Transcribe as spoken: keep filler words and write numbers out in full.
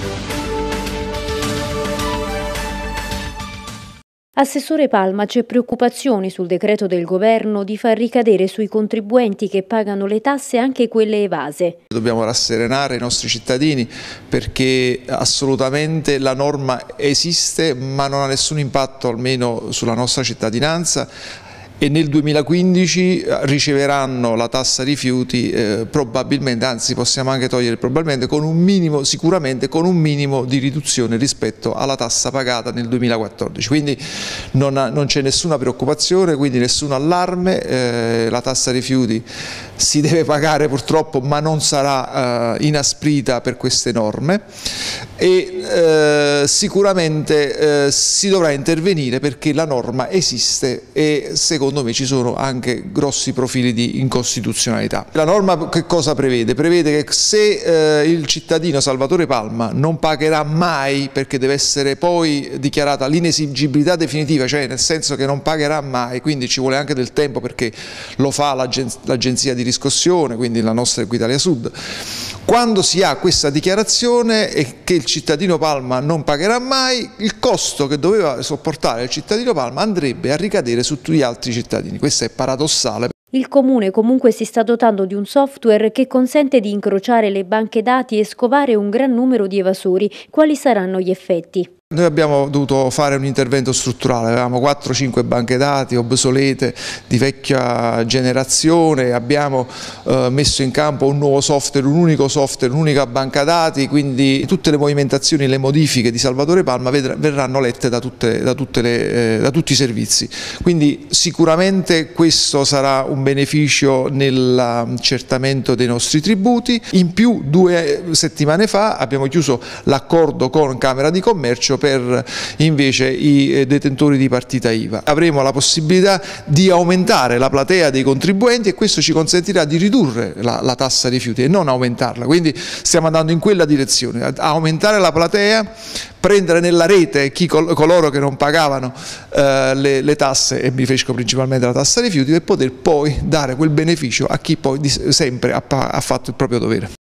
Assessore Palma, c'è preoccupazione sul decreto del governo di far ricadere sui contribuenti che pagano le tasse anche quelle evase. Dobbiamo rasserenare i nostri cittadini perché assolutamente la norma esiste ma non ha nessun impatto almeno sulla nostra cittadinanza. E nel duemilaquindici riceveranno la tassa rifiuti eh, probabilmente, anzi possiamo anche togliere probabilmente, con un minimo, sicuramente con un minimo di riduzione rispetto alla tassa pagata nel duemilaquattordici. Quindi non, non c'è nessuna preoccupazione, quindi nessun allarme, eh, la tassa rifiuti si deve pagare purtroppo ma non sarà eh, inasprita per queste norme e eh, sicuramente eh, si dovrà intervenire perché la norma esiste e secondo me ci sono anche grossi profili di incostituzionalità. La norma che cosa prevede? Prevede che se eh, il cittadino Salvatore Palma non pagherà mai, perché deve essere poi dichiarata l'inesigibilità definitiva, cioè nel senso che non pagherà mai, quindi ci vuole anche del tempo perché lo fa l'agenzia di riscossione, quindi la nostra Equitalia Sud. Quando si ha questa dichiarazione e che il cittadino Palma non pagherà mai, il costo che doveva sopportare il cittadino Palma andrebbe a ricadere su tutti gli altri cittadini. Questo è paradossale. Il Comune comunque si sta dotando di un software che consente di incrociare le banche dati e scovare un gran numero di evasori. Quali saranno gli effetti? Noi abbiamo dovuto fare un intervento strutturale, avevamo quattro cinque banche dati obsolete di vecchia generazione, abbiamo eh, messo in campo un nuovo software, un unico software, un'unica banca dati, quindi tutte le movimentazioni, le modifiche di Salvatore Palma verranno lette da, tutte, da, tutte le, eh, da tutti i servizi. Quindi sicuramente questo sarà un beneficio nell'accertamento dei nostri tributi. In più, due settimane fa abbiamo chiuso l'accordo con Camera di Commercio per invece i detentori di partita I V A. Avremo la possibilità di aumentare la platea dei contribuenti e questo ci consentirà di ridurre la, la tassa rifiuti e non aumentarla, quindi stiamo andando in quella direzione, a aumentare la platea, prendere nella rete chi, coloro che non pagavano eh, le, le tasse, e mi riferisco principalmente alla tassa rifiuti, e poter poi dare quel beneficio a chi poi sempre ha, ha fatto il proprio dovere.